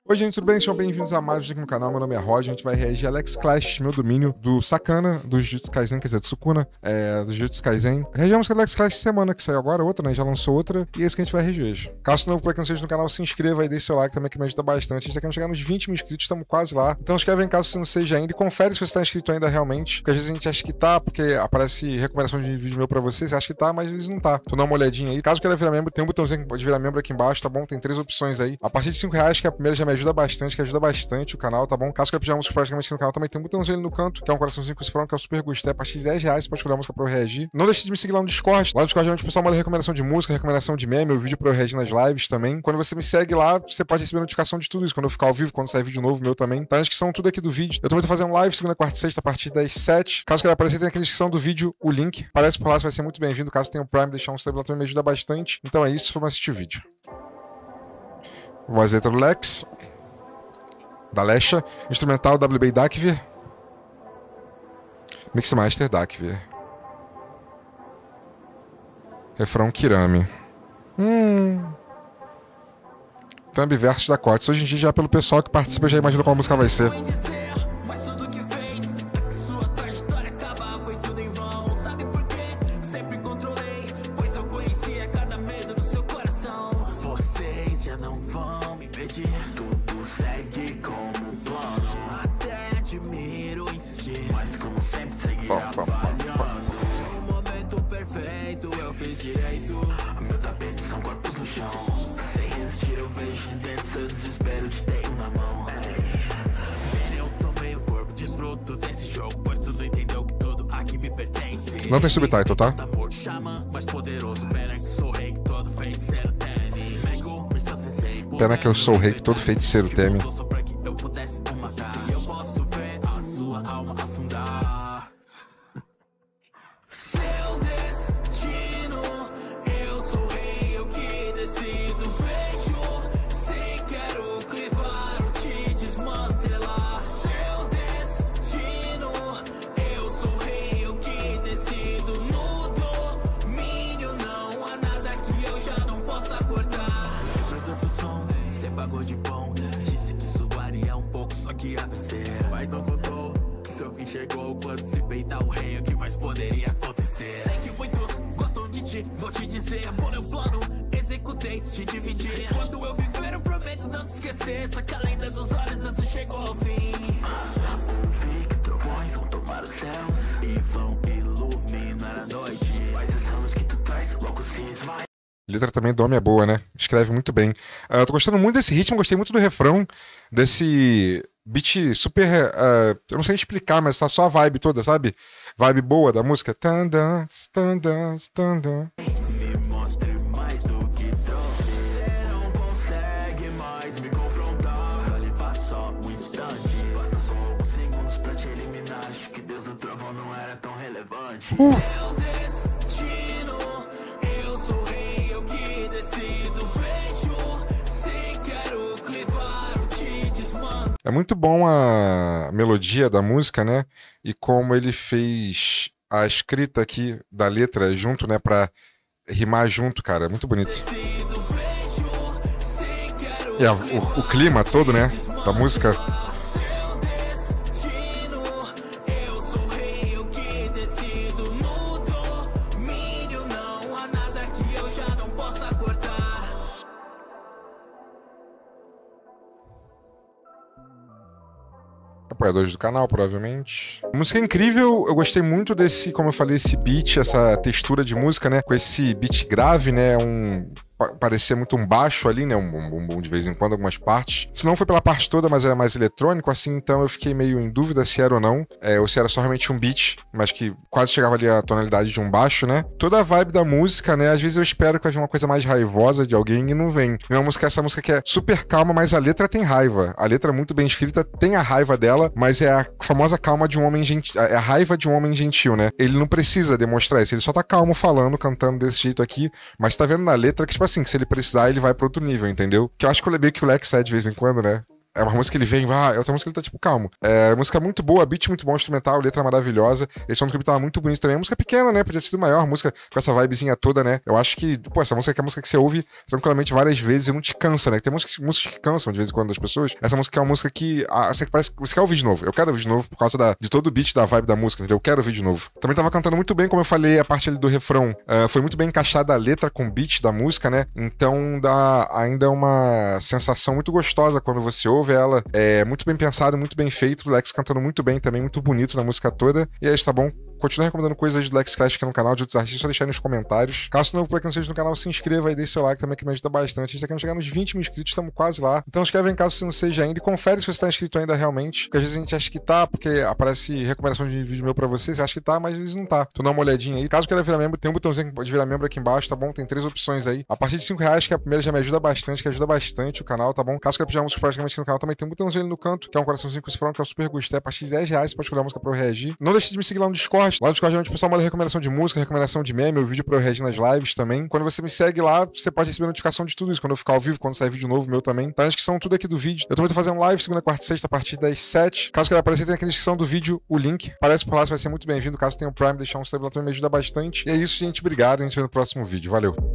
Oi gente, tudo bem? Sejam bem-vindos a mais um vídeo aqui no canal. Meu nome é Roger. A gente vai reagir a Alex Clash, meu domínio do Sakana, do Jujutsu Kaisen, quer dizer, do Sukuna, do Jujutsu Kaisen. Reagimos com a Alex Clash semana, que saiu agora, outra, né? Já lançou outra, e é isso que a gente vai reagir hoje. Caso novo por aqui não seja no canal, se inscreva aí, deixe seu like também, que me ajuda bastante. A gente tá querendo chegar nos 20 mil inscritos, estamos quase lá. Então inscreve em caso você não seja ainda e confere se você tá inscrito ainda realmente, porque às vezes a gente acha que tá, porque aparece recomendação de vídeo meu pra você, você acha que tá, mas às vezes não tá. Então dá uma olhadinha aí. Caso queira virar membro, tem um botãozinho que pode virar membro aqui embaixo, tá bom? Tem 3 opções aí. A partir de R$5, que a primeira já me ajuda bastante, que ajuda bastante o canal, tá bom? Caso queira pedir uma música praticamente aqui no canal, também tem um botãozinho ali no canto, que é um coraçãozinho com esse front, que é o super gostei. A partir de R$10 você pode escolher a música pra eu reagir. Não deixe de me seguir lá no Discord. Lá no Discord, geralmente o pessoal manda recomendação de música, recomendação de meme, o vídeo pra eu reagir nas lives também. Quando você me segue lá, você pode receber notificação de tudo isso. Quando eu ficar ao vivo, quando sair vídeo novo meu também. Tá na descrição tudo aqui do vídeo. Eu também tô fazendo live segunda, quarta e sexta a partir das 7. Caso queira aparecer, tem aqui na descrição do vídeo o link. Aparece por lá, você vai ser muito bem-vindo. Caso tenha o Prime, deixar um sub lá também me ajuda bastante. Então é isso, vamos assistir o vídeo. Voz e letra do Lex. Da Lesha. Instrumental WB Dakver. Mixmaster Dakver. Refrão Kirami. Thumb versus da Cortes. Hoje em dia, já pelo pessoal que participa, eu já imagino qual a música vai ser. Não vão me impedir, tudo segue como plano. Até admiro insistir, mas como sempre seguirá falhando. No momento perfeito eu fiz direito. Meu tapete são corpos no chão. Sem resistir eu vejo de dentro seu desespero, te tenho na mão. Eu tomei o corpo, desfruto desse jogo, pois tudo entendeu que tudo aqui me pertence. Não tem subtitle, tá? Amor chama, mais poderoso, pena que sou rei, que todo feiticeiro teme. Pena que eu sou o rei que todo feiticeiro teme. Eu pudesse o matar, eu posso ver a sua alma afundar. Seu destino, eu sou o rei, eu que decido. Vejo, se quero clivar ou te desmantelar. Seu destino, eu sou o rei, eu que decido. No domínio não há nada que eu já não possa cortar. Lembra do som? Cê pagou de bom, disse que suaria um pouco, só que ia vencer. Mas não contou que seu fim chegou quando se peitar o rei, o que mais poderia acontecer. Sei que muitos gostam de ti, vou te dizer. Bolei o plano, executei, te dividi. Quando eu viver eu prometo não te esquecer. Só que a lenda dos olhos isso chegou ao fim. Ouvi que trovões vão tomar os céus e vão iluminar a noite. Mas essa luz que tu traz logo se esmaia. Letra também do homem é boa, né? Escreve muito bem. Eu tô gostando muito desse ritmo, gostei muito do refrão, desse beat super... eu não sei explicar, mas tá só a vibe toda, sabe? Vibe boa da música. Me mostre mais do que trouxe. Você não consegue mais me confrontar. Vai levar só um instante. Basta só alguns segundos pra te eliminar. Acho que Deus do trovão não era tão relevante. Meu destino, eu sou rei, eu que decido. Vejo, se quero clivar ou te desmanto. É muito bom a melodia da música, né? E como ele fez a escrita aqui da letra junto, né? Pra rimar junto, cara. É muito bonito. E o clima todo, né? Da música. Apoiadores do canal, provavelmente. A música é incrível, eu gostei muito desse, como eu falei, esse beat, essa textura de música, né? Com esse beat grave, né? Parecia muito um baixo ali, né? Um bumbum de vez em quando, algumas partes. Se não foi pela parte toda, mas era mais eletrônico, assim, então eu fiquei meio em dúvida se era ou não. Ou se era só realmente um beat, mas que quase chegava ali a tonalidade de um baixo, né? Toda a vibe da música, né? Às vezes eu espero que vai vir uma coisa mais raivosa de alguém e não vem. Essa música que é super calma, mas a letra tem raiva. A letra é muito bem escrita, tem a raiva dela, mas é a famosa calma de um homem gentil. É a raiva de um homem gentil, né? Ele não precisa demonstrar isso, ele só tá calmo falando, cantando desse jeito aqui, mas tá vendo na letra que, tipo assim, que se ele precisar, ele vai pra outro nível, entendeu? Que eu acho que o Lex sai de vez em quando, né? É uma música que ele vem, é outra música que ele tá tipo calmo. É música muito boa, beat muito bom, instrumental, letra maravilhosa. Esse som do clipe tava muito bonito também. A música pequena, né? Podia ter sido maior, a música com essa vibezinha toda, né? Eu acho que, pô, essa música aqui é a música que você ouve tranquilamente várias vezes e não te cansa, né? Tem músicas que cansam de vez em quando das pessoas. Essa música é uma música que parece que você quer ouvir de novo. Eu quero ouvir de novo por causa de todo o beat da vibe da música, entendeu? Eu quero ouvir de novo. Também tava cantando muito bem, como eu falei, a parte ali do refrão foi muito bem encaixada a letra com o beat da música, né? Então dá ainda uma sensação muito gostosa quando você ouve ela. É muito bem pensado, muito bem feito. O Lex cantando muito bem também, muito bonito na música toda. E é isso, tá bom? Continue recomendando coisas do Lex Clash aqui no canal, de outros artistas, só deixar aí nos comentários. Caso novo por aqui não seja no canal, se inscreva e deixe seu like também, que me ajuda bastante. A gente tá querendo chegar nos 20 mil inscritos, estamos quase lá. Então inscreve em caso você não seja ainda e confere se você tá inscrito ainda realmente. Porque às vezes a gente acha que tá, porque aparece recomendação de vídeo meu pra você, você acha que tá, mas às vezes não tá. Então dá uma olhadinha aí. Caso queira virar membro, tem um botãozinho de virar membro aqui embaixo, tá bom? Tem 3 opções aí. A partir de R$5, que a primeira já me ajuda bastante, que ajuda bastante o canal, tá bom? Caso queira pedir música praticamente aqui no canal, também tem um botãozinho ali no canto, que é um coraçãozinho com esse falando, que é o super gostei. A partir de R$10 você pode escolher a música pra eu reagir. Não deixe de me seguir lá no Discord. Lá no Discord, geralmente, o pessoal manda recomendação de música, recomendação de meme, o vídeo pra eu reagir nas lives também. Quando você me segue lá, você pode receber notificação de tudo isso. Quando eu ficar ao vivo, quando sair vídeo novo meu também. Tá na descrição tudo aqui do vídeo. Eu também tô fazendo live segunda, quarta e sexta a partir das 7. Caso queira aparecer, tem aqui na descrição do vídeo o link. Aparece por lá, você vai ser muito bem-vindo. Caso tenha o Prime, deixar um sub lá também me ajuda bastante. E é isso, gente. Obrigado. A gente se vê no próximo vídeo. Valeu!